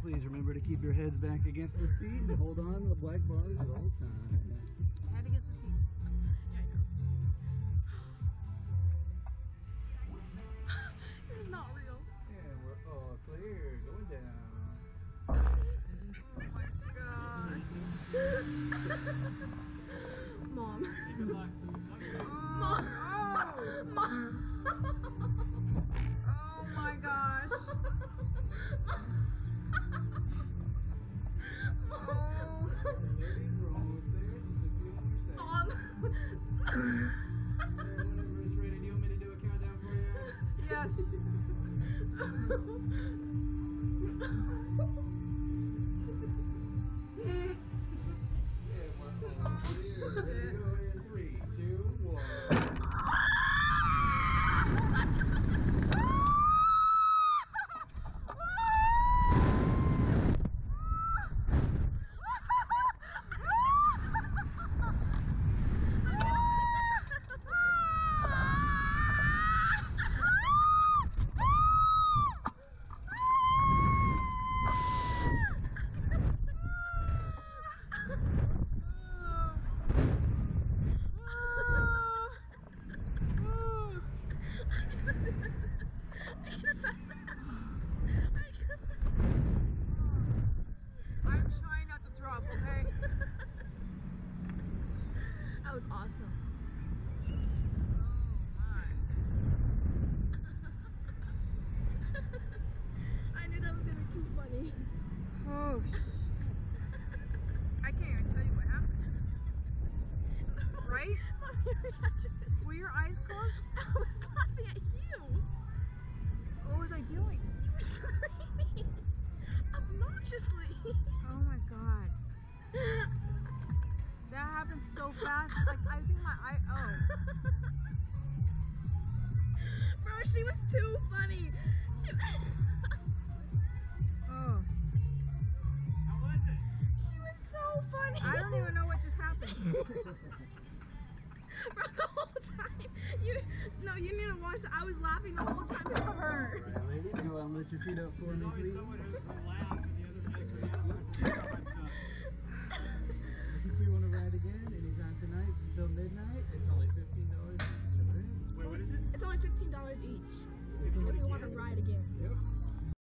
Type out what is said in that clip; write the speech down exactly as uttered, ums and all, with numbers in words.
please remember to keep your heads back against the seat and hold on to the black bars at all times. Head against the seat. Yeah, I know. This is not real. Yeah, we're all clear. Going down. Oh my god. Mom. Good luck. Mom. Mom. Oh my gosh. Mom. Whenever it's ready, do you want me to do a countdown for you? Yes. Yeah, we're all clear. Ready to go in three, two, one. I'm trying not to throw up, okay? That was awesome. Oh my. I knew that was gonna be too funny. Oh shit. I can't even tell you what happened. Right? Were your eyes closed? I was laughing at you. What was I doing? You were screaming obnoxiously. Oh my god. That happened so fast. Like, I think my eye. Oh. Bro, she was too funny. She, Oh. How was it? she was so funny. I don't even know what just happened. Bro, the whole time. You no, you need to watch that. I was laughing the whole time because of her. All right, ladies, go out and lift your feet up for me, There's always please. someone who's loud and the other makes